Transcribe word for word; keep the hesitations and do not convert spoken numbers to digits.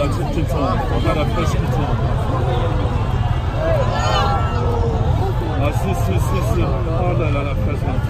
la petite question, on a la fraîche qui tient. Ah si si si si, oh là là la fraîche.